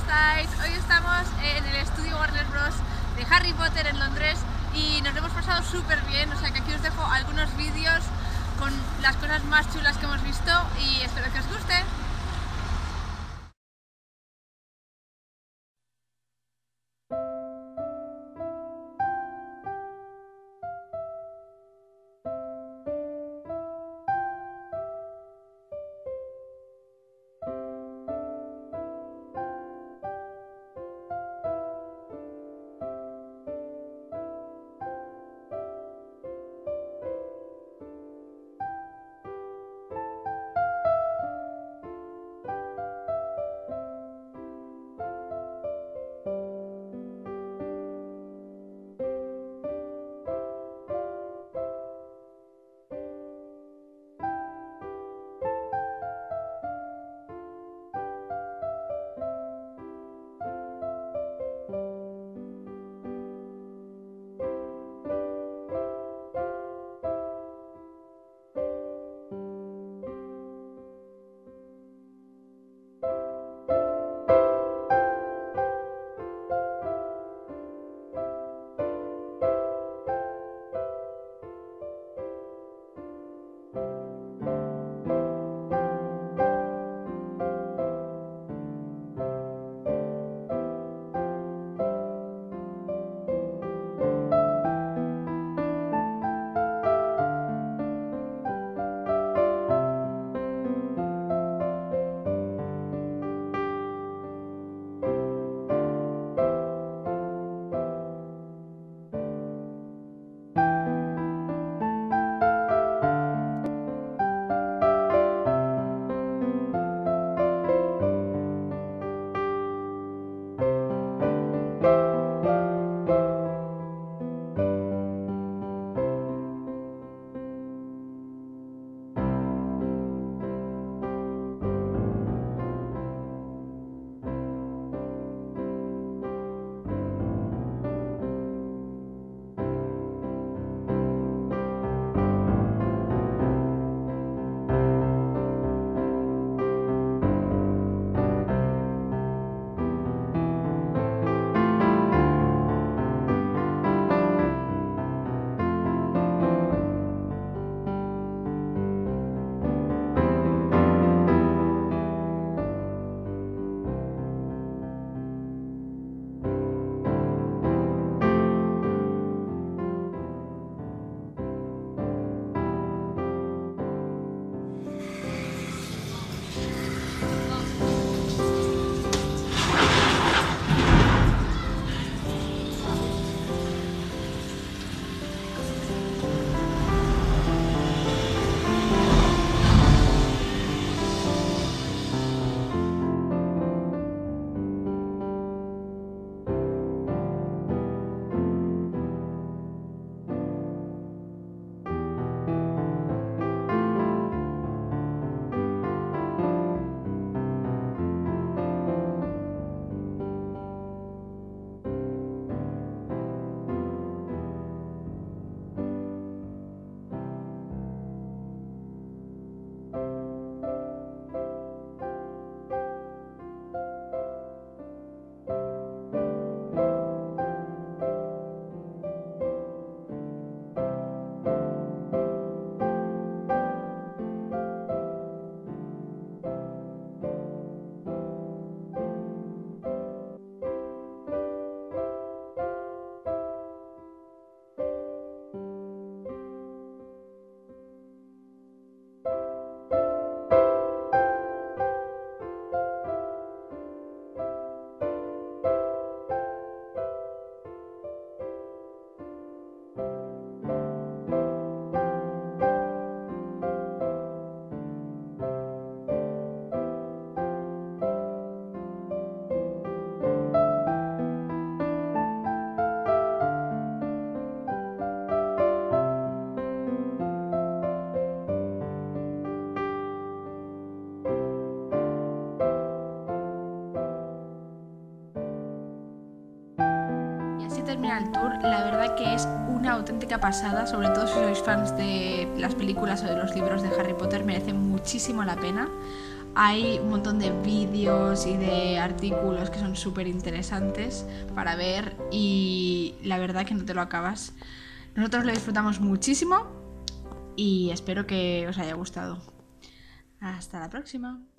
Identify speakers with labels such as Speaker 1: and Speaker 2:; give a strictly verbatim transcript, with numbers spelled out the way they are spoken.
Speaker 1: estáis? Hoy estamos en el estudio Warner Bros. De Harry Potter en Londres y nos lo hemos pasado súper bien, o sea que aquí os dejo algunos vídeos con las cosas más chulas que hemos visto y espero que os guste. Termina el tour, la verdad que es una auténtica pasada, sobre todo si sois fans de las películas o de los libros de Harry Potter, merece muchísimo la pena. hay un montón de vídeos y de artículos que son súper interesantes para ver y la verdad que no te lo acabas. Nosotros lo disfrutamos muchísimo y espero que os haya gustado. Hasta la próxima.